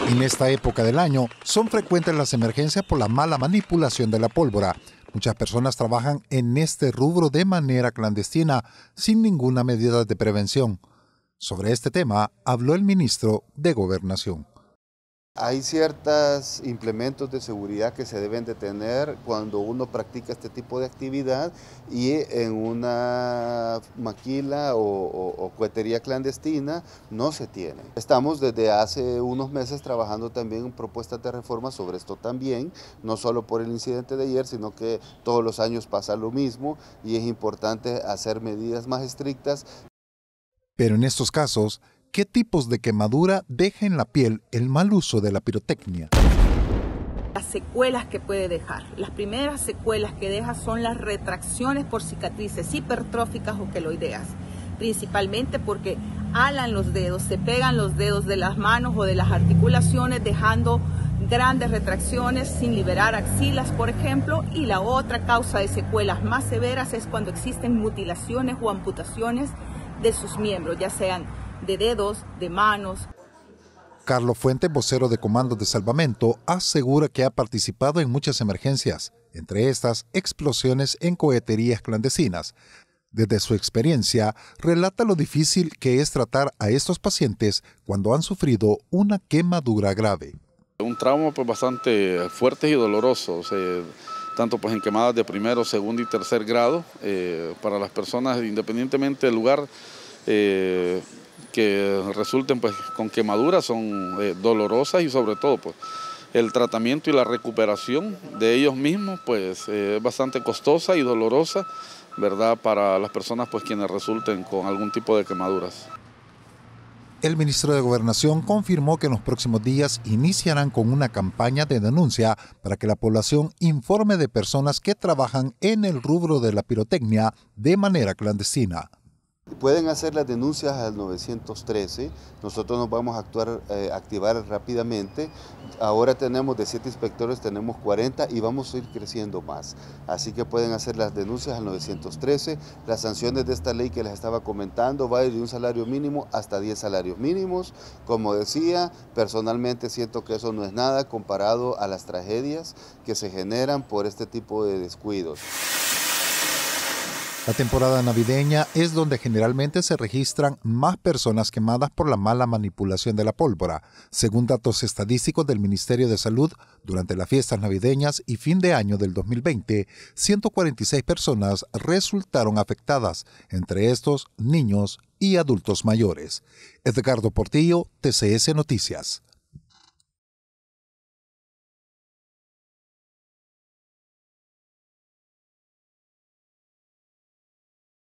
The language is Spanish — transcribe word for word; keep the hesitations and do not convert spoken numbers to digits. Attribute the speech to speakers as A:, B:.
A: En esta época del año son frecuentes las emergencias por la mala manipulación de la pólvora. Muchas personas trabajan en este rubro de manera clandestina, sin ninguna medida de prevención. Sobre este tema habló el ministro de Gobernación.
B: Hay ciertos implementos de seguridad que se deben de tener cuando uno practica este tipo de actividad y en una maquila o, o, o cohetería clandestina no se tiene. Estamos desde hace unos meses trabajando también en propuestas de reforma sobre esto también, no solo por el incidente de ayer, sino que todos los años pasa lo mismo y es importante hacer medidas más estrictas.
A: Pero en estos casos, ¿qué tipos de quemadura deja en la piel el mal uso de la pirotecnia?
C: Las secuelas que puede dejar. Las primeras secuelas que deja son las retracciones por cicatrices hipertróficas o queloideas, principalmente porque alan los dedos, se pegan los dedos de las manos o de las articulaciones, dejando grandes retracciones sin liberar axilas, por ejemplo, y la otra causa de secuelas más severas es cuando existen mutilaciones o amputaciones de sus miembros, ya sean de dedos, de manos.
A: Carlos Fuentes, vocero de Comandos de Salvamento, asegura que ha participado en muchas emergencias, entre estas explosiones en coheterías clandestinas. Desde su experiencia, relata lo difícil que es tratar a estos pacientes cuando han sufrido una quemadura grave.
D: Un trauma pues, bastante fuerte y doloroso, o sea, tanto pues, en quemadas de primero, segundo y tercer grado, eh, para las personas independientemente del lugar, eh, que resulten pues, con quemaduras son eh, dolorosas y sobre todo pues, el tratamiento y la recuperación de ellos mismos pues, eh, es bastante costosa y dolorosa, ¿verdad? Para las personas pues, quienes resulten con algún tipo de quemaduras.
A: El ministro de Gobernación confirmó que en los próximos días iniciarán con una campaña de denuncia para que la población informe de personas que trabajan en el rubro de la pirotecnia de manera clandestina.
B: Pueden hacer las denuncias al nueve trece, nosotros nos vamos a actuar, eh, activar rápidamente. Ahora tenemos de siete inspectores, tenemos cuarenta y vamos a ir creciendo más. Así que pueden hacer las denuncias al nueve trece. Las sanciones de esta ley que les estaba comentando va a ir de un salario mínimo hasta diez salarios mínimos. Como decía, personalmente siento que eso no es nada comparado a las tragedias que se generan por este tipo de descuidos.
A: La temporada navideña es donde generalmente se registran más personas quemadas por la mala manipulación de la pólvora. Según datos estadísticos del Ministerio de Salud, durante las fiestas navideñas y fin de año del dos mil veinte, ciento cuarenta y seis personas resultaron afectadas, entre estos niños y adultos mayores. Edgardo Portillo, T C S Noticias.